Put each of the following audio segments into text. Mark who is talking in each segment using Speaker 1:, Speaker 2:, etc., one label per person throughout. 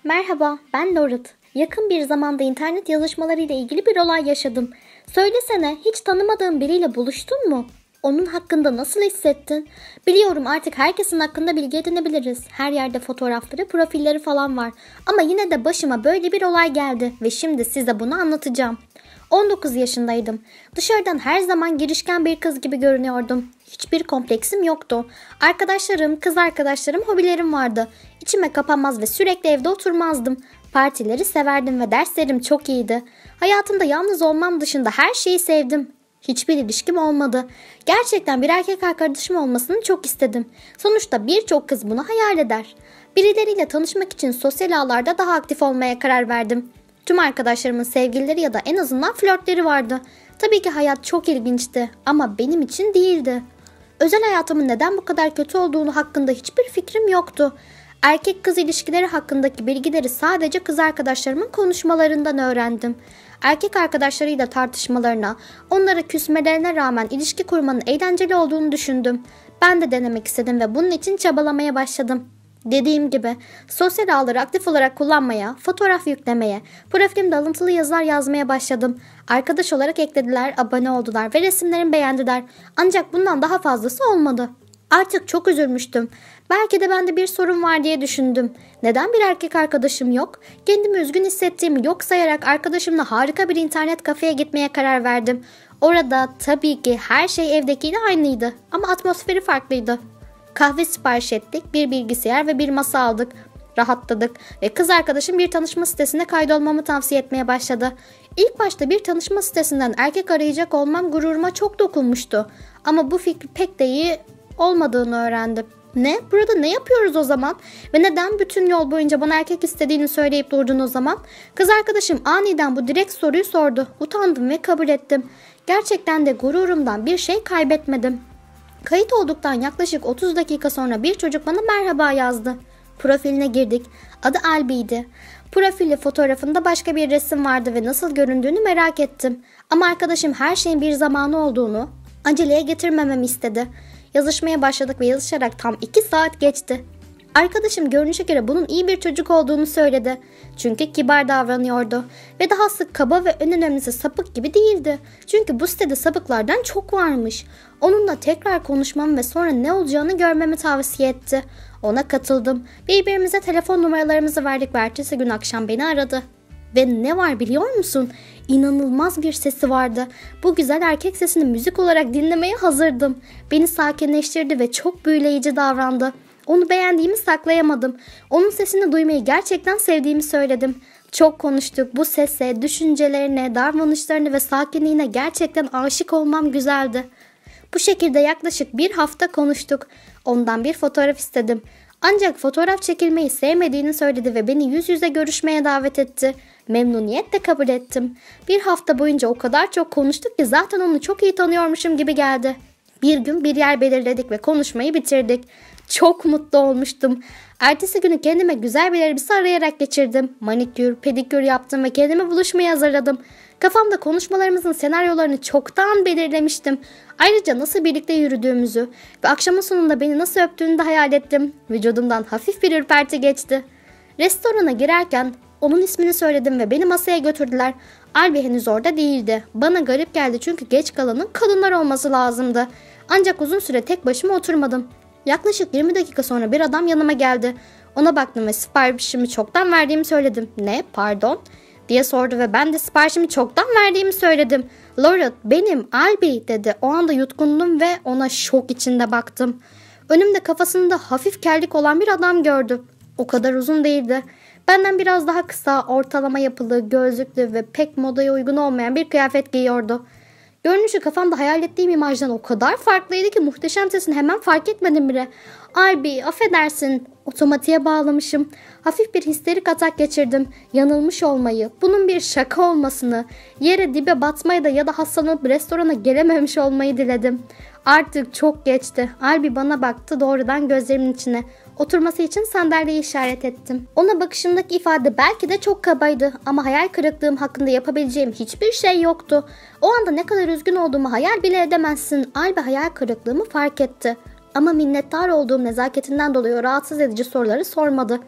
Speaker 1: Merhaba, ben Lorit. Yakın bir zamanda internet yazışmalarıyla ilgili bir olay yaşadım. Söylesene, hiç tanımadığın biriyle buluştun mu? Onun hakkında nasıl hissettin? Biliyorum artık herkesin hakkında bilgi edinebiliriz. Her yerde fotoğrafları, profilleri falan var. Ama yine de başıma böyle bir olay geldi ve şimdi size bunu anlatacağım. 19 yaşındaydım. Dışarıdan her zaman girişken bir kız gibi görünüyordum. Hiçbir kompleksim yoktu. Arkadaşlarım, kız arkadaşlarım, hobilerim vardı. İçime kapanmaz ve sürekli evde oturmazdım. Partileri severdim ve derslerim çok iyiydi. Hayatımda yalnız olmam dışında her şeyi sevdim. Hiçbir ilişkim olmadı. Gerçekten bir erkek arkadaşım olmasını çok istedim. Sonuçta birçok kız bunu hayal eder. Birileriyle tanışmak için sosyal ağlarda daha aktif olmaya karar verdim. Tüm arkadaşlarımın sevgilileri ya da en azından flörtleri vardı. Tabii ki hayat çok ilginçti ama benim için değildi. Özel hayatımın neden bu kadar kötü olduğunu hakkında hiçbir fikrim yoktu. Erkek kız ilişkileri hakkındaki bilgileri sadece kız arkadaşlarımın konuşmalarından öğrendim. Erkek arkadaşlarıyla tartışmalarına, onlara küsmelerine rağmen ilişki kurmanın eğlenceli olduğunu düşündüm. Ben de denemek istedim ve bunun için çabalamaya başladım. Dediğim gibi sosyal ağları aktif olarak kullanmaya, fotoğraf yüklemeye, profilimde alıntılı yazılar yazmaya başladım. Arkadaş olarak eklediler, abone oldular ve resimlerimi beğendiler. Ancak bundan daha fazlası olmadı. Artık çok üzülmüştüm. Belki de bende bir sorun var diye düşündüm. Neden bir erkek arkadaşım yok? Kendimi üzgün hissettiğimi yok sayarak arkadaşımla harika bir internet kafeye gitmeye karar verdim. Orada tabii ki her şey evdekiyle aynıydı ama atmosferi farklıydı. Kahve sipariş ettik, bir bilgisayar ve bir masa aldık. Rahatladık ve kız arkadaşım bir tanışma sitesine kaydolmamı tavsiye etmeye başladı. İlk başta bir tanışma sitesinden erkek arayacak olmam gururuma çok dokunmuştu. Ama bu fikir pek de iyi olmadığını öğrendim. Ne? Burada ne yapıyoruz o zaman? Ve neden bütün yol boyunca bana erkek istediğini söyleyip durdun o zaman? Kız arkadaşım aniden bu direkt soruyu sordu. Utandım ve kabul ettim. Gerçekten de gururumdan bir şey kaybetmedim. Kayıt olduktan yaklaşık 30 dakika sonra bir çocuk bana merhaba yazdı. Profiline girdik. Adı Albi'ydi. Profili fotoğrafında başka bir resim vardı ve nasıl göründüğünü merak ettim. Ama arkadaşım her şeyin bir zamanı olduğunu aceleye getirmememi istedi. Yazışmaya başladık ve yazışarak tam 2 saat geçti. Arkadaşım görünüşe göre bunun iyi bir çocuk olduğunu söyledi. Çünkü kibar davranıyordu. Ve daha sık kaba ve en önemlisi sapık gibi değildi. Çünkü bu sitede sapıklardan çok varmış. Onunla tekrar konuşmamı ve sonra ne olacağını görmemi tavsiye etti. Ona katıldım. Birbirimize telefon numaralarımızı verdik ve ertesi gün akşam beni aradı. Ve ne var biliyor musun? İnanılmaz bir sesi vardı. Bu güzel erkek sesini müzik olarak dinlemeye hazırdım. Beni sakinleştirdi ve çok büyüleyici davrandı. Onu beğendiğimi saklayamadım. Onun sesini duymayı gerçekten sevdiğimi söyledim. Çok konuştuk. Bu sese, düşüncelerine, davranışlarına ve sakinliğine gerçekten aşık olmam güzeldi. Bu şekilde yaklaşık bir hafta konuştuk. Ondan bir fotoğraf istedim. Ancak fotoğraf çekilmeyi sevmediğini söyledi ve beni yüz yüze görüşmeye davet etti. Memnuniyetle kabul ettim. Bir hafta boyunca o kadar çok konuştuk ki zaten onu çok iyi tanıyormuşum gibi geldi. Bir gün bir yer belirledik ve konuşmayı bitirdik. Çok mutlu olmuştum. Ertesi günü kendime güzel bir elbise arayarak geçirdim. Manikür, pedikür yaptım ve kendime buluşmaya hazırladım. Kafamda konuşmalarımızın senaryolarını çoktan belirlemiştim. Ayrıca nasıl birlikte yürüdüğümüzü ve akşamın sonunda beni nasıl öptüğünü de hayal ettim. Vücudumdan hafif bir ürperti geçti. Restorana girerken onun ismini söyledim ve beni masaya götürdüler. Albi henüz orada değildi. Bana garip geldi çünkü geç kalanın kadınlar olması lazımdı. Ancak uzun süre tek başıma oturmadım. Yaklaşık 20 dakika sonra bir adam yanıma geldi. Ona baktım ve siparişimi çoktan verdiğimi söyledim. Ne? Pardon? Diye sordu ve ben de siparişimi çoktan verdiğimi söyledim. Lorit, benim Albi dedi. O anda yutkundum ve ona şok içinde baktım. Önümde kafasında hafif kellik olan bir adam gördüm. O kadar uzun değildi. Benden biraz daha kısa, ortalama yapılı, gözlüklü ve pek modaya uygun olmayan bir kıyafet giyiyordu. Görünüşü kafamda hayal ettiğim imajdan o kadar farklıydı ki muhteşem sesini hemen fark etmedim bile. Albi, affedersin. Otomatiğe bağlamışım. Hafif bir histerik atak geçirdim. Yanılmış olmayı, bunun bir şaka olmasını, yere dibe batmayı da ya da hastalanıp restorana gelememiş olmayı diledim. Artık çok geçti. Albi bana baktı doğrudan gözlerimin içine. Oturması için sandalyeyi işaret ettim. Ona bakışımdaki ifade belki de çok kabaydı ama hayal kırıklığım hakkında yapabileceğim hiçbir şey yoktu. O anda ne kadar üzgün olduğumu hayal bile edemezsin. Albi hayal kırıklığımı fark etti. Ama minnettar olduğum nezaketinden dolayı o rahatsız edici soruları sormadı.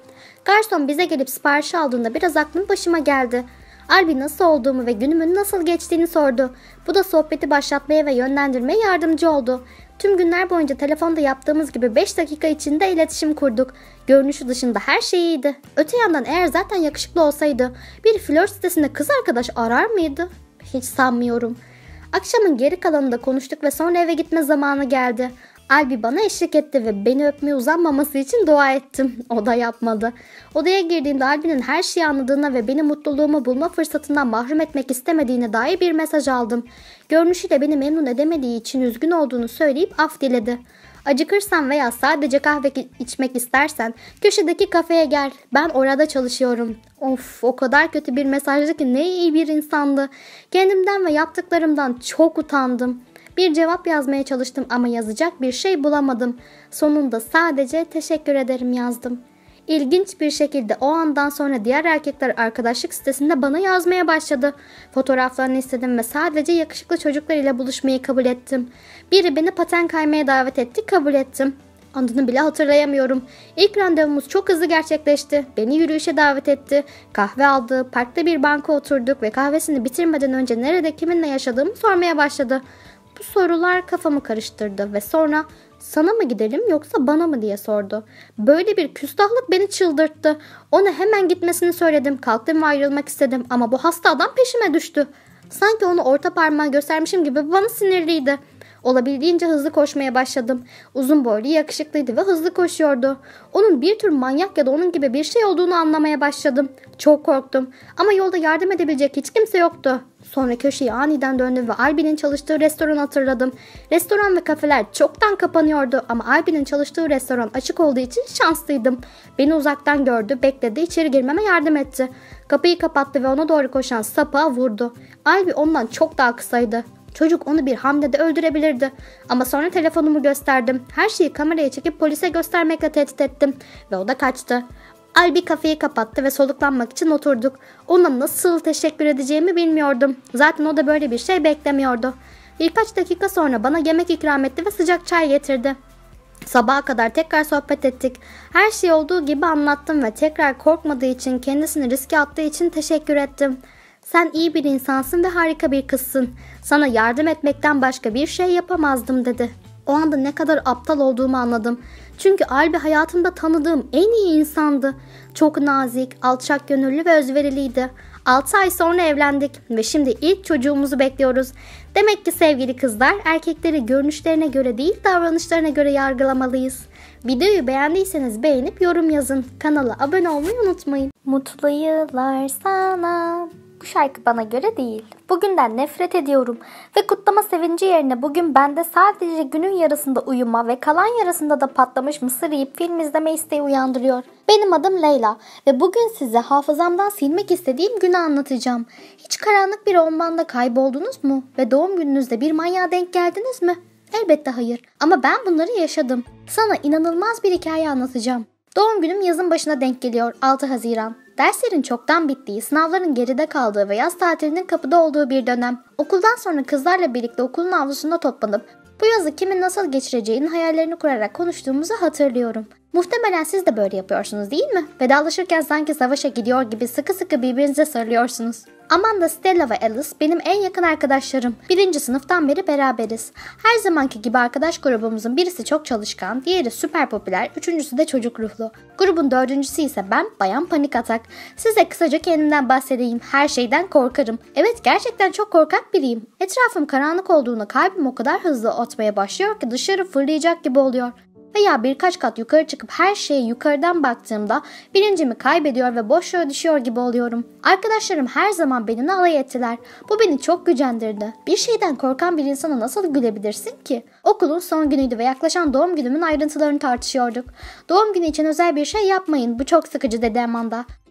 Speaker 1: Garson bize gelip siparişi aldığında biraz aklım başıma geldi. Albi nasıl olduğumu ve günümün nasıl geçtiğini sordu. Bu da sohbeti başlatmaya ve yönlendirmeye yardımcı oldu. Tüm günler boyunca telefonda yaptığımız gibi 5 dakika içinde iletişim kurduk. Görünüşü dışında her şey iyiydi. Öte yandan eğer zaten yakışıklı olsaydı bir flört sitesinde kız arkadaş arar mıydı? Hiç sanmıyorum. Akşamın geri kalanında konuştuk ve sonra eve gitme zamanı geldi. Albi bana eşlik etti ve beni öpmeye uzanmaması için dua ettim. O da yapmadı. Odaya girdiğimde Albi'nin her şeyi anladığına ve beni mutluluğumu bulma fırsatından mahrum etmek istemediğine dair bir mesaj aldım. Görünüşüyle beni memnun edemediği için üzgün olduğunu söyleyip af diledi. Acıkırsan veya sadece kahve içmek istersen köşedeki kafeye gel. Ben orada çalışıyorum. Of, o kadar kötü bir mesajdı ki ne iyi bir insandı. Kendimden ve yaptıklarımdan çok utandım. Bir cevap yazmaya çalıştım ama yazacak bir şey bulamadım. Sonunda sadece teşekkür ederim yazdım. İlginç bir şekilde o andan sonra diğer erkekler arkadaşlık sitesinde bana yazmaya başladı. Fotoğraflarını istedim ve sadece yakışıklı çocuklar ile buluşmayı kabul ettim. Biri beni paten kaymaya davet etti, kabul ettim. Adını bile hatırlayamıyorum. İlk randevumuz çok hızlı gerçekleşti. Beni yürüyüşe davet etti. Kahve aldı, parkta bir banka oturduk ve kahvesini bitirmeden önce nerede kiminle yaşadığımı sormaya başladı. Bu sorular kafamı karıştırdı ve sonra sana mı gidelim yoksa bana mı diye sordu. Böyle bir küstahlık beni çıldırttı. Ona hemen gitmesini söyledim. Kalktım ve ayrılmak istedim ama bu hasta adam peşime düştü. Sanki onu orta parmağı göstermişim gibi bana sinirliydi. Olabildiğince hızlı koşmaya başladım. Uzun boylu, yakışıklıydı ve hızlı koşuyordu. Onun bir tür manyak ya da onun gibi bir şey olduğunu anlamaya başladım. Çok korktum ama yolda yardım edebilecek hiç kimse yoktu. Sonra köşeyi aniden döndüm ve Albi'nin çalıştığı restoranı hatırladım. Restoran ve kafeler çoktan kapanıyordu ama Albi'nin çalıştığı restoran açık olduğu için şanslıydım. Beni uzaktan gördü, bekledi, içeri girmeme yardım etti. Kapıyı kapattı ve ona doğru koşan sapığa vurdu. Albi ondan çok daha kısaydı. Çocuk onu bir hamlede öldürebilirdi. Ama sonra telefonumu gösterdim. Her şeyi kameraya çekip polise göstermekle tehdit ettim. Ve o da kaçtı. Albi kafeyi kapattı ve soluklanmak için oturduk. Ona nasıl teşekkür edeceğimi bilmiyordum. Zaten o da böyle bir şey beklemiyordu. Birkaç dakika sonra bana yemek ikram etti ve sıcak çay getirdi. Sabaha kadar tekrar sohbet ettik. Her şey olduğu gibi anlattım ve tekrar korkmadığı için, kendisini riske attığı için teşekkür ettim. Sen iyi bir insansın ve harika bir kızsın. Sana yardım etmekten başka bir şey yapamazdım dedi. O anda ne kadar aptal olduğumu anladım. Çünkü Albi hayatımda tanıdığım en iyi insandı. Çok nazik, alçak gönüllü ve özveriliydi. 6 ay sonra evlendik ve şimdi ilk çocuğumuzu bekliyoruz. Demek ki sevgili kızlar, erkekleri görünüşlerine göre değil davranışlarına göre yargılamalıyız. Videoyu beğendiyseniz beğenip yorum yazın. Kanala abone olmayı unutmayın. Mutlu yıllar sana. Bu şarkı bana göre değil. Bugünden nefret ediyorum ve kutlama sevinci yerine bugün bende sadece günün yarısında uyuma ve kalan yarısında da patlamış mısır yiyip film izleme isteği uyandırıyor. Benim adım Leyla ve bugün size hafızamdan silmek istediğim günü anlatacağım. Hiç karanlık bir ormanda kayboldunuz mu ve doğum gününüzde bir manyağa denk geldiniz mi? Elbette hayır ama ben bunları yaşadım. Sana inanılmaz bir hikaye anlatacağım. Doğum günüm yazın başına denk geliyor, 6 Haziran. Derslerin çoktan bittiği, sınavların geride kaldığı ve yaz tatilinin kapıda olduğu bir dönem. Okuldan sonra kızlarla birlikte okulun avlusunda toplanıp bu yazı kimin nasıl geçireceğinin hayallerini kurarak konuştuğumuzu hatırlıyorum. Muhtemelen siz de böyle yapıyorsunuz değil mi? Vedalaşırken sanki savaşa gidiyor gibi sıkı sıkı birbirinize sarılıyorsunuz. Amanda, Stella ve Alice benim en yakın arkadaşlarım. 1. sınıftan beri beraberiz. Her zamanki gibi arkadaş grubumuzun birisi çok çalışkan, diğeri süper popüler, üçüncüsü de çocuk ruhlu. Grubun dördüncüsü ise ben, Bayan Panik Atak. Size kısaca kendimden bahsedeyim. Her şeyden korkarım. Evet, gerçekten çok korkak biriyim. Etrafım karanlık olduğunda kalbim o kadar hızlı atmaya başlıyor ki dışarı fırlayacak gibi oluyor. Veya birkaç kat yukarı çıkıp her şeye yukarıdan baktığımda bilincimi kaybediyor ve boşluğa düşüyor gibi oluyorum. Arkadaşlarım her zaman benimle alay ettiler. Bu beni çok gücendirdi. Bir şeyden korkan bir insana nasıl gülebilirsin ki? Okulun son günüydü ve yaklaşan doğum günümün ayrıntılarını tartışıyorduk. Doğum günü için özel bir şey yapmayın, bu çok sıkıcı dedi Amanda.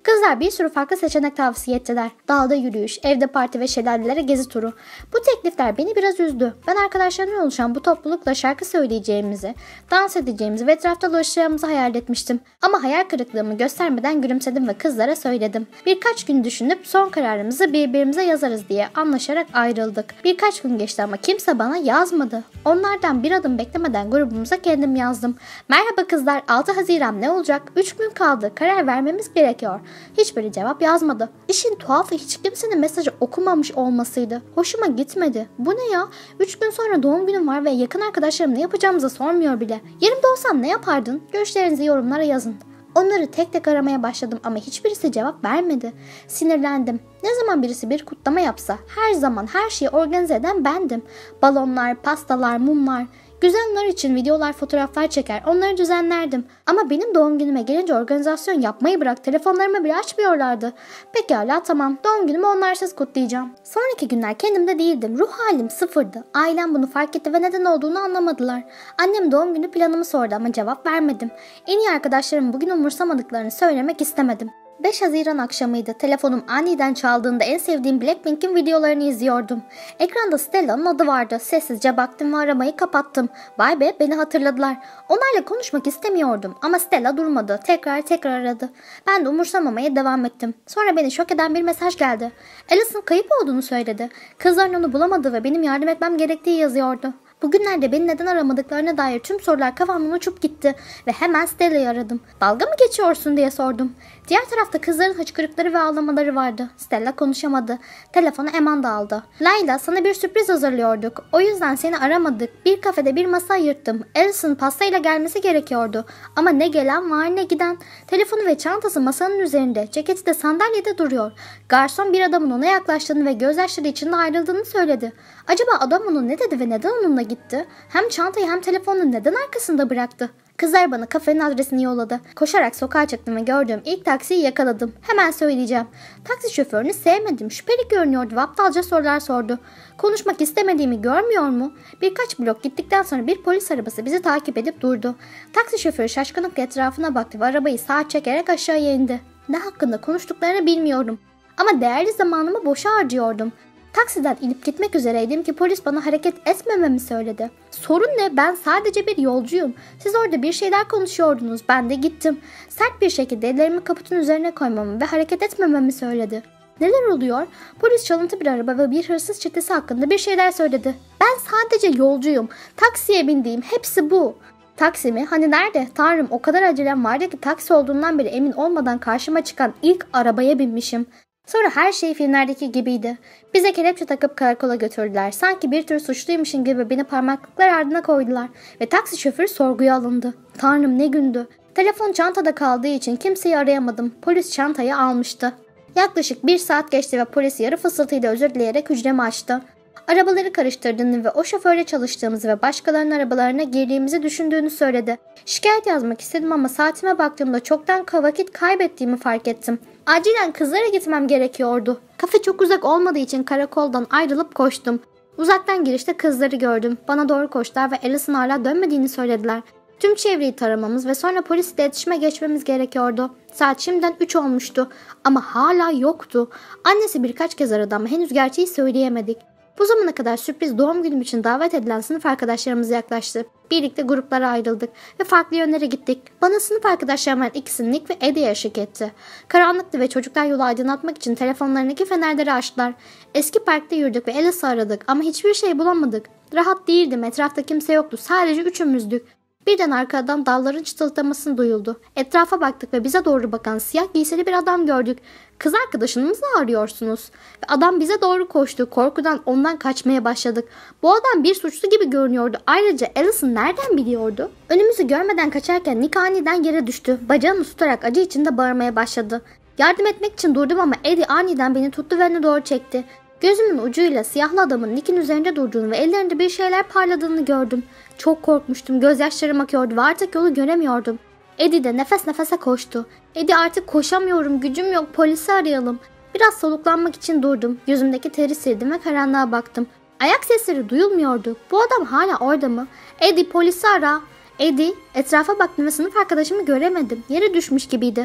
Speaker 1: Kızlar bir sürü farklı seçenek tavsiye ettiler. Dağda yürüyüş, evde parti ve şelalelere gezi turu. Bu teklifler beni biraz üzdü. Ben arkadaşlarımla oluşan bu toplulukla şarkı söyleyeceğimizi, dans edeceğimizi ve etrafta dolaşacağımızı hayal etmiştim. Ama hayal kırıklığımı göstermeden gülümsedim ve kızlara söyledim. Birkaç gün düşünüp son kararımızı birbirimize yazarız diye anlaşarak ayrıldık. Birkaç gün geçti ama kimse bana yazmadı. Onlardan bir adım beklemeden grubumuza kendim yazdım. Merhaba kızlar, 6 Haziran ne olacak? 3 gün kaldı, karar vermemiz gerekiyor. Hiçbiri cevap yazmadı. İşin tuhafı hiç kimsenin mesajı okumamış olmasıydı. Hoşuma gitmedi. Bu ne ya? 3 gün sonra doğum günüm var ve yakın arkadaşlarım ne yapacağımızı sormuyor bile. Yerimde olsan ne yapardın? Görüşlerinizi yorumlara yazın. Onları tek tek aramaya başladım ama hiçbirisi cevap vermedi. Sinirlendim. Ne zaman birisi bir kutlama yapsa her zaman her şeyi organize eden bendim. Balonlar, pastalar, mumlar. Güzel anlar için videolar, fotoğraflar çeker, onları düzenlerdim. Ama benim doğum günüme gelince organizasyon yapmayı bırak, telefonlarımı bile açmıyorlardı. Pekala tamam, doğum günümü onlarsız kutlayacağım. Sonraki günler kendimde değildim, ruh halim sıfırdı. Ailem bunu fark etti ve neden olduğunu anlamadılar. Annem doğum günü planımı sordu ama cevap vermedim. En iyi arkadaşlarım bugün umursamadıklarını söylemek istemedim. 5 Haziran akşamıydı. Telefonum aniden çaldığında en sevdiğim Blackpink'in videolarını izliyordum. Ekranda Stella'nın adı vardı. Sessizce baktım ve aramayı kapattım. Vay be, beni hatırladılar. Onlarla konuşmak istemiyordum ama Stella durmadı. Tekrar aradı. Ben de umursamamaya devam ettim. Sonra beni şok eden bir mesaj geldi. Alice'ın kayıp olduğunu söyledi. Kızların onu bulamadığı ve benim yardım etmem gerektiği yazıyordu. Bugünlerde beni neden aramadıklarına dair tüm sorular kafamdan uçup gitti ve hemen Stella'yı aradım. Dalga mı geçiyorsun diye sordum. Diğer tarafta kızların hıçkırıkları ve ağlamaları vardı. Stella konuşamadı. Telefonu Amanda aldı. Layla, sana bir sürpriz hazırlıyorduk. O yüzden seni aramadık. Bir kafede bir masa ayırttım. Alison pastayla gelmesi gerekiyordu. Ama ne gelen var ne giden. Telefonu ve çantası masanın üzerinde. Ceketi de sandalyede duruyor. Garson bir adamın ona yaklaştığını ve gözyaşları içinde ayrıldığını söyledi. Acaba adam ona ne dedi ve neden onunla gitti? Hem çantayı hem telefonu neden arkasında bıraktı? Kızlar bana kafenin adresini yolladı. Koşarak sokağa çıktım ve gördüğüm ilk taksiyi yakaladım. Hemen söyleyeceğim. Taksi şoförünü sevmedim. Şüpheli görünüyordu ve aptalca sorular sordu. Konuşmak istemediğimi görmüyor mu? Birkaç blok gittikten sonra bir polis arabası bizi takip edip durdu. Taksi şoförü şaşkınlıkla etrafına baktı ve arabayı sağa çekerek aşağıya indi. Ne hakkında konuştuklarını bilmiyorum. Ama değerli zamanımı boşa harcıyordum. Taksiden inip gitmek üzereydim ki polis bana hareket etmememi söyledi. Sorun ne? Ben sadece bir yolcuyum. Siz orada bir şeyler konuşuyordunuz. Ben de gittim. Sert bir şekilde ellerimi kaputun üzerine koymamı ve hareket etmememi söyledi. Neler oluyor? Polis çalıntı bir araba ve bir hırsız çetesi hakkında bir şeyler söyledi. Ben sadece yolcuyum. Taksiye bindiğim hepsi bu. Taksi mi? Hani nerede? Tanrım, o kadar acelem vardı ki taksi olduğundan beri emin olmadan karşıma çıkan ilk arabaya binmişim. Sonra her şey filmlerdeki gibiydi. Bize kelepçe takıp karakola götürdüler. Sanki bir tür suçluymuşum gibi beni parmaklıklar ardına koydular. Ve taksi şoförü sorguya alındı. Tanrım, ne gündü. Telefon çantada kaldığı için kimseyi arayamadım. Polis çantayı almıştı. Yaklaşık 1 saat geçti ve polis yarı fısıltıyla özür dileyerek hücremi açtı. Arabaları karıştırdığını ve o şoförle çalıştığımızı ve başkalarının arabalarına girdiğimizi düşündüğünü söyledi. Şikayet yazmak istedim ama saatime baktığımda çoktan vakit kaybettiğimi fark ettim. Acilen kızlara gitmem gerekiyordu. Kafe çok uzak olmadığı için karakoldan ayrılıp koştum. Uzaktan girişte kızları gördüm. Bana doğru koştular ve Alice'ın hala dönmediğini söylediler. Tüm çevreyi taramamız ve sonra polisle iletişime geçmemiz gerekiyordu. Saat şimdiden 3 olmuştu ama hala yoktu. Annesi birkaç kez aradı ama henüz gerçeği söyleyemedik. Bu zamana kadar sürpriz doğum günüm için davet edilen sınıf arkadaşlarımız yaklaştı. Birlikte gruplara ayrıldık ve farklı yönlere gittik. Bana sınıf arkadaşlarımdan ikisi Nick ve Eddie eşlik etti. Karanlıktı ve çocuklar yolu aydınlatmak için telefonlarındaki fenerleri açtılar. Eski parkta yürüdük ve Alice'ı aradık ama hiçbir şey bulamadık. Rahat değildim, etrafta kimse yoktu, sadece üçümüzdük. Birden arkadan dalların çıtıldaması duyuldu. Etrafa baktık ve bize doğru bakan siyah giysili bir adam gördük. Kız arkadaşınızı mı arıyorsunuz? Ve adam bize doğru koştu. Korkudan ondan kaçmaya başladık. Bu adam bir suçlu gibi görünüyordu. Ayrıca Alison nereden biliyordu? Önümüzü görmeden kaçarken Nick aniden yere düştü. Bacağını tutarak acı içinde bağırmaya başladı. Yardım etmek için durdum ama Eddie aniden beni tuttu ve önüne doğru çekti. Gözümün ucuyla siyahlı adamın Nick'in üzerinde durduğunu ve ellerinde bir şeyler parladığını gördüm. Çok korkmuştum. Gözyaşlarım akıyordu ve artık yolu göremiyordum. Eddie de nefes nefese koştu. Eddie, artık koşamıyorum, gücüm yok, polisi arayalım. Biraz soluklanmak için durdum. Yüzümdeki teri sildim ve karanlığa baktım. Ayak sesleri duyulmuyordu. Bu adam hala orada mı? Eddie, polisi ara. Eddie, etrafa baktım ve sınıf arkadaşımı göremedim. Yere düşmüş gibiydi.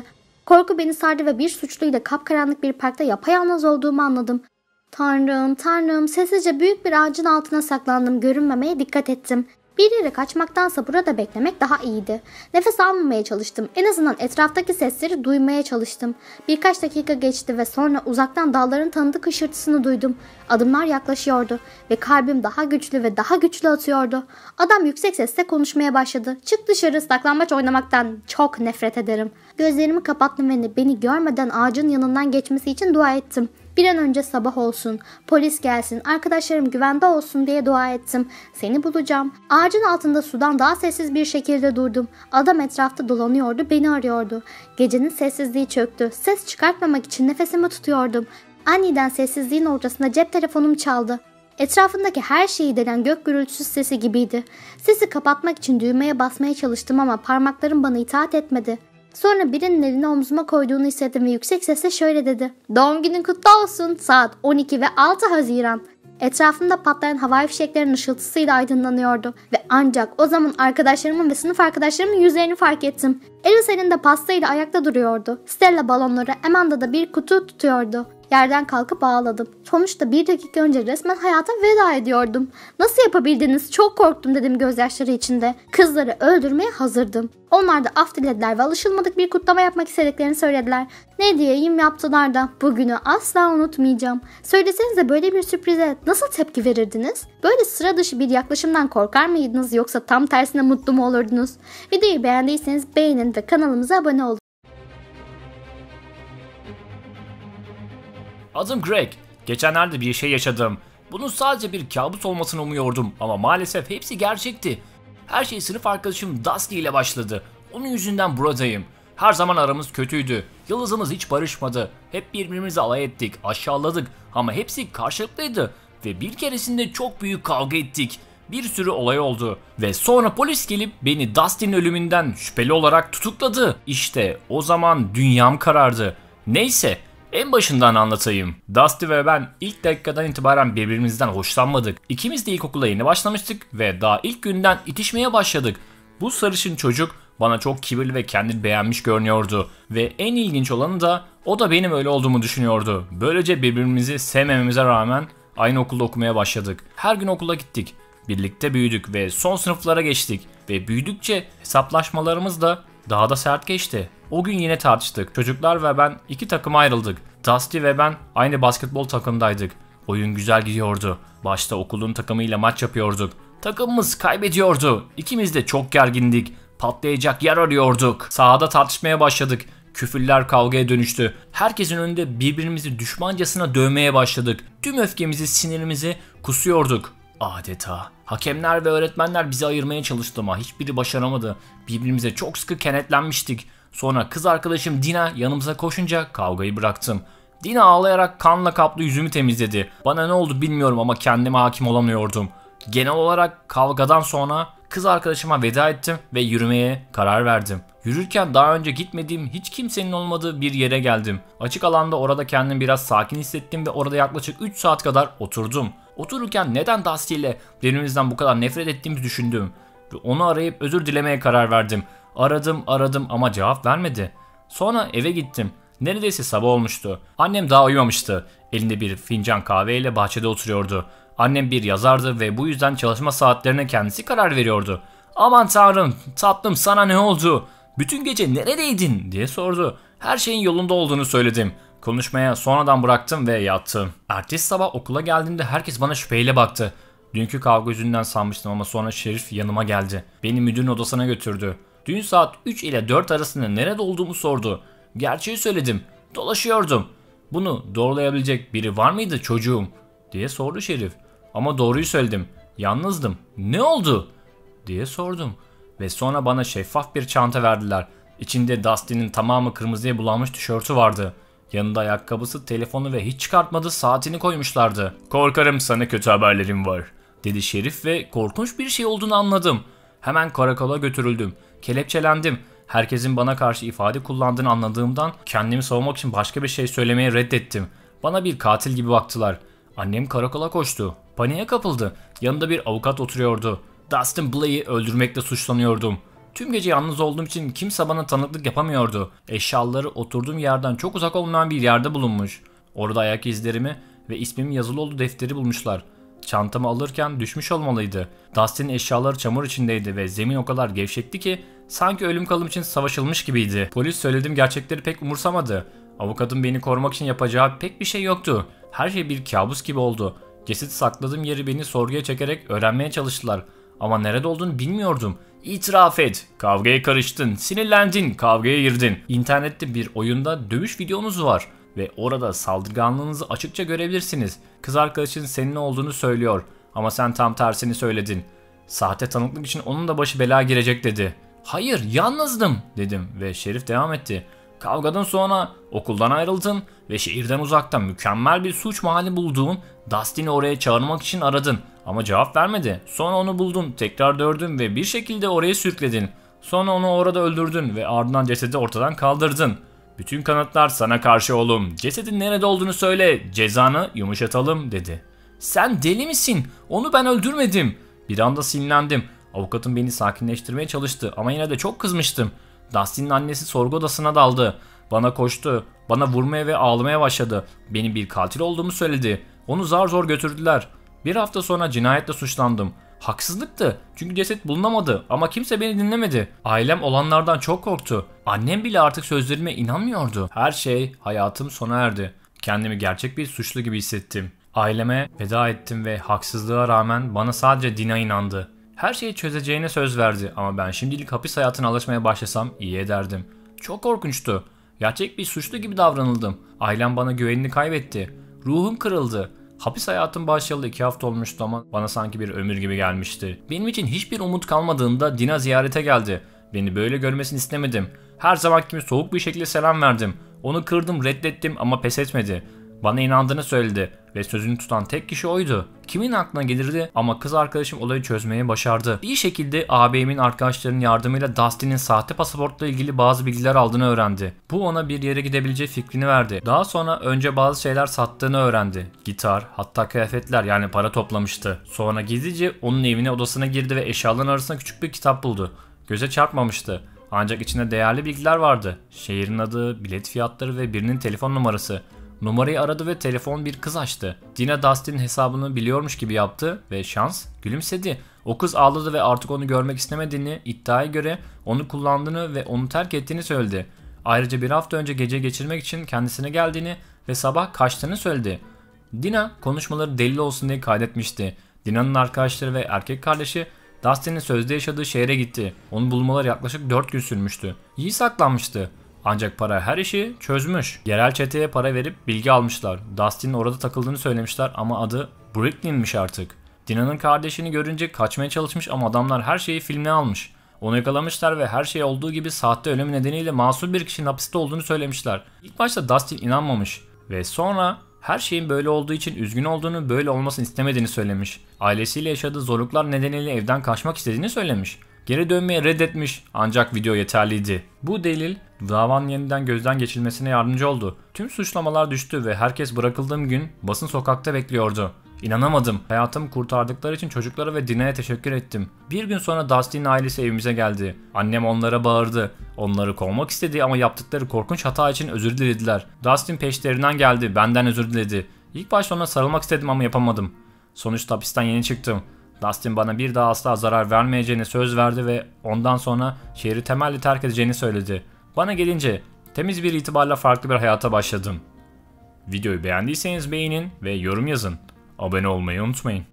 Speaker 1: Korku beni sardı ve bir suçluyla kapkaranlık bir parkta yapayalnız olduğumu anladım. Tanrım, Tanrım, sessizce büyük bir ağacın altına saklandım, görünmemeye dikkat ettim. Bir yere kaçmaktansa burada beklemek daha iyiydi. Nefes almamaya çalıştım. En azından etraftaki sesleri duymaya çalıştım. Birkaç dakika geçti ve sonra uzaktan dağların tanıdık hışırtısını duydum. Adımlar yaklaşıyordu ve kalbim daha güçlü ve daha güçlü atıyordu. Adam yüksek sesle konuşmaya başladı. "Çık dışarı, saklambaç oynamaktan çok nefret ederim." Gözlerimi kapattım ve beni görmeden ağacın yanından geçmesi için dua ettim. Bir an önce sabah olsun, polis gelsin, arkadaşlarım güvende olsun diye dua ettim. Seni bulacağım. Ağacın altında sudan daha sessiz bir şekilde durdum. Adam etrafta dolanıyordu, beni arıyordu. Gecenin sessizliği çöktü. Ses çıkartmamak için nefesimi tutuyordum. Aniden sessizliğin ortasında cep telefonum çaldı. Etrafındaki her şeyi delen gök gürültüsü sesi gibiydi. Sesi kapatmak için düğmeye basmaya çalıştım ama parmaklarım bana itaat etmedi. Sonra birinin elini omzuma koyduğunu hissettim ve yüksek sesle şöyle dedi. "Doğum günün kutlu olsun. Saat 12 ve 6 Haziran. Etrafımda patlayan havai fişeklerin ışıltısıyla aydınlanıyordu ve ancak o zaman arkadaşlarımın ve sınıf arkadaşlarımın yüzlerini fark ettim. Alice elinde pastayla ayakta duruyordu. Stella balonları, Amanda da bir kutu tutuyordu. Yerden kalkıp ağladım. Sonuçta bir dakika önce resmen hayata veda ediyordum. "Nasıl yapabildiniz? Çok korktum," dedim gözyaşları içinde. Kızları öldürmeye hazırdım. Onlar da af dilediler ve alışılmadık bir kutlama yapmak istediklerini söylediler. Ne diyeyim, yaptılar da. Bugünü asla unutmayacağım. Söylesenize, böyle bir sürprize nasıl tepki verirdiniz? Böyle sıra dışı bir yaklaşımdan korkar mıydınız yoksa tam tersine mutlu mu olurdunuz? Videoyu beğendiyseniz beğenin ve kanalımıza abone olun.
Speaker 2: Adım Greg. Geçenlerde bir şey yaşadım. Bunun sadece bir kabus olmasını umuyordum ama maalesef hepsi gerçekti. Her şey sınıf arkadaşım Dusty ile başladı. Onun yüzünden buradayım. Her zaman aramız kötüydü. Yıldızımız hiç barışmadı. Hep birbirimizi alay ettik, aşağıladık ama hepsi karşılıklıydı. Ve bir keresinde çok büyük kavga ettik. Bir sürü olay oldu ve sonra polis gelip beni Dusty'nin ölümünden şüpheli olarak tutukladı. İşte o zaman dünyam karardı. Neyse. En başından anlatayım. Dusty ve ben ilk dakikadan itibaren birbirimizden hoşlanmadık. İkimiz de ilkokula yeni başlamıştık ve daha ilk günden itişmeye başladık. Bu sarışın çocuk bana çok kibirli ve kendini beğenmiş görünüyordu. Ve en ilginç olanı da o da benim öyle olduğumu düşünüyordu. Böylece birbirimizi sevmememize rağmen aynı okulda okumaya başladık. Her gün okula gittik. Birlikte büyüdük ve son sınıflara geçtik. Ve büyüdükçe hesaplaşmalarımız da daha da sert geçti. O gün yine tartıştık. Çocuklar ve ben iki takıma ayrıldık. Dusty ve ben aynı basketbol takımdaydık. Oyun güzel gidiyordu. Başta okulun takımıyla maç yapıyorduk. Takımımız kaybediyordu. İkimiz de çok gergindik. Patlayacak yer arıyorduk. Sahada tartışmaya başladık. Küfürler kavgaya dönüştü. Herkesin önünde birbirimizi düşmancasına dövmeye başladık. Tüm öfkemizi, sinirimizi kusuyorduk. Adeta. Hakemler ve öğretmenler bizi ayırmaya çalıştı ama hiçbiri başaramadı. Birbirimize çok sıkı kenetlenmiştik. Sonra kız arkadaşım Dina yanımıza koşunca kavgayı bıraktım. Dina ağlayarak kanla kaplı yüzümü temizledi. Bana ne oldu bilmiyorum ama kendime hakim olamıyordum. Genel olarak kavgadan sonra kız arkadaşıma veda ettim ve yürümeye karar verdim. Yürürken daha önce gitmediğim, hiç kimsenin olmadığı bir yere geldim. Açık alanda orada kendimi biraz sakin hissettim ve orada yaklaşık 3 saat kadar oturdum. Otururken neden Dusty ile birbirimizden bu kadar nefret ettiğimizi düşündüm. Ve onu arayıp özür dilemeye karar verdim. Aradım ama cevap vermedi. Sonra eve gittim. Neredeyse sabah olmuştu. Annem daha uyumamıştı. Elinde bir fincan kahveyle bahçede oturuyordu. Annem bir yazardı ve bu yüzden çalışma saatlerine kendisi karar veriyordu. "Aman tanrım, tatlım, sana ne oldu? Bütün gece neredeydin?" diye sordu. Her şeyin yolunda olduğunu söyledim. Konuşmaya sonradan bıraktım ve yattım. Ertesi sabah okula geldiğimde herkes bana şüpheyle baktı. Dünkü kavga yüzünden sanmıştım ama sonra Şerif yanıma geldi. Beni müdürün odasına götürdü. Dün saat 3 ile 4 arasında nerede olduğumu sordu. Gerçeği söyledim. Dolaşıyordum. "Bunu doğrulayabilecek biri var mıydı çocuğum?" diye sordu Şerif. Ama doğruyu söyledim. Yalnızdım. "Ne oldu?" diye sordum. Ve sonra bana şeffaf bir çanta verdiler. İçinde Dusty'nin tamamı kırmızıya bulanmış tişörtü vardı. Yanında ayakkabısı, telefonu ve hiç çıkartmadığı saatini koymuşlardı. "Korkarım sana kötü haberlerim var," dedi Şerif ve korkunç bir şey olduğunu anladım. Hemen karakola götürüldüm. Kelepçelendim. Herkesin bana karşı ifade kullandığını anladığımdan kendimi savunmak için başka bir şey söylemeye reddettim. Bana bir katil gibi baktılar. Annem karakola koştu. Paniğe kapıldı. Yanında bir avukat oturuyordu. Dustin Blake'i öldürmekle suçlanıyordum. Tüm gece yalnız olduğum için kimse bana tanıklık yapamıyordu. Eşyaları oturduğum yerden çok uzak olmayan bir yerde bulunmuş. Orada ayak izlerimi ve ismimin yazılı olduğu defteri bulmuşlar. Çantamı alırken düşmüş olmalıydı. Dustin'in eşyaları çamur içindeydi ve zemin o kadar gevşekti ki sanki ölüm kalım için savaşılmış gibiydi. Polis söylediğim gerçekleri pek umursamadı. Avukatın beni korumak için yapacağı pek bir şey yoktu. Her şey bir kabus gibi oldu. Cesedi sakladığım yeri beni sorguya çekerek öğrenmeye çalıştılar. Ama nerede olduğunu bilmiyordum. İtiraf et. Kavgaya karıştın, sinirlendin, kavgaya girdin. İnternette bir oyunda dövüş videonuz var ve orada saldırganlığınızı açıkça görebilirsiniz. Kız arkadaşın senin olduğunu söylüyor ama sen tam tersini söyledin. Sahte tanıklık için onun da başı belaya girecek dedi. Hayır, yalnızdım dedim ve Şerif devam etti. Kavgadan sonra okuldan ayrıldın ve şehirden uzakta mükemmel bir suç mahalli bulduğun Dustin'i oraya çağırmak için aradın. Ama cevap vermedi. Sonra onu buldun, tekrar gördün ve bir şekilde oraya sürükledin. Sonra onu orada öldürdün ve ardından cesedi ortadan kaldırdın. Bütün kanıtlar sana karşı oğlum. Cesedin nerede olduğunu söyle, cezanı yumuşatalım dedi. Sen deli misin? Onu ben öldürmedim. Bir anda sinirlendim. Avukatım beni sakinleştirmeye çalıştı ama yine de çok kızmıştım. Dustin'in annesi sorgu odasına daldı. Bana koştu. Bana vurmaya ve ağlamaya başladı. Benim bir katil olduğumu söyledi. Onu zar zor götürdüler. Bir hafta sonra cinayetle suçlandım. Haksızlıktı çünkü ceset bulunamadı ama kimse beni dinlemedi. Ailem olanlardan çok korktu. Annem bile artık sözlerime inanmıyordu. Her şey, hayatım sona erdi. Kendimi gerçek bir suçlu gibi hissettim. Aileme veda ettim ve haksızlığa rağmen bana sadece Dina inandı. Her şeyi çözeceğine söz verdi ama ben şimdilik hapis hayatına alışmaya başlasam iyi ederdim. Çok korkunçtu. Gerçek bir suçlu gibi davranıldım. Ailem bana güvenini kaybetti. Ruhum kırıldı. Hapis hayatım başlayalı 2 hafta olmuştu ama bana sanki bir ömür gibi gelmişti. Benim için hiçbir umut kalmadığında Dina ziyarete geldi. Beni böyle görmesini istemedim. Her zaman gibi soğuk bir şekilde selam verdim. Onu kırdım, reddettim ama pes etmedi. Bana inandığını söyledi ve sözünü tutan tek kişi oydu. Kimin aklına gelirdi ama kız arkadaşım olayı çözmeyi başardı. Bir şekilde ağabeyimin arkadaşlarının yardımıyla Dustin'in sahte pasaportla ilgili bazı bilgiler aldığını öğrendi. Bu ona bir yere gidebileceği fikrini verdi. Daha sonra önce bazı şeyler sattığını öğrendi. Gitar, hatta kıyafetler, yani para toplamıştı. Sonra gizlice onun evine, odasına girdi ve eşyaların arasında küçük bir kitap buldu. Göze çarpmamıştı. Ancak içinde değerli bilgiler vardı. Şehrin adı, bilet fiyatları ve birinin telefon numarası. Numarayı aradı ve telefon bir kız açtı. Dina Dustin'in hesabını biliyormuş gibi yaptı ve şans gülümsedi. O kız ağladı ve artık onu görmek istemediğini, iddiaya göre onu kullandığını ve onu terk ettiğini söyledi. Ayrıca bir hafta önce gece geçirmek için kendisine geldiğini ve sabah kaçtığını söyledi. Dina konuşmaları delil olsun diye kaydetmişti. Dina'nın arkadaşları ve erkek kardeşi Dustin'in sözde yaşadığı şehre gitti. Onu bulmaları yaklaşık 4 gün sürmüştü. İyi saklanmıştı. Ancak para her işi çözmüş. Yerel çeteye para verip bilgi almışlar. Dustin'in orada takıldığını söylemişler ama adı Brooklyn'miş artık. Dina'nın kardeşini görünce kaçmaya çalışmış ama adamlar her şeyi filmine almış. Onu yakalamışlar ve her şey olduğu gibi sahte ölüm nedeniyle masum bir kişinin hapiste olduğunu söylemişler. İlk başta Dustin inanmamış ve sonra her şeyin böyle olduğu için üzgün olduğunu, böyle olmasını istemediğini söylemiş. Ailesiyle yaşadığı zorluklar nedeniyle evden kaçmak istediğini söylemiş. Geri dönmeye reddetmiş ancak video yeterliydi. Bu delil davanın yeniden gözden geçirilmesine yardımcı oldu. Tüm suçlamalar düştü ve herkes bırakıldığım gün basın sokakta bekliyordu. İnanamadım. Hayatımı kurtardıkları için çocuklara ve Dina'ya teşekkür ettim. Bir gün sonra Dustin'in ailesi evimize geldi. Annem onlara bağırdı. Onları kovmak istedi ama yaptıkları korkunç hata için özür dilediler. Dustin peşlerinden geldi. Benden özür diledi. İlk başta ona sarılmak istedim ama yapamadım. Sonuçta hapisten yeni çıktım. Dustin bana bir daha asla zarar vermeyeceğine söz verdi ve ondan sonra şehri temelli terk edeceğini söyledi. Bana gelince temiz bir itibarla farklı bir hayata başladım. Videoyu beğendiyseniz beğenin ve yorum yazın. Abone olmayı unutmayın.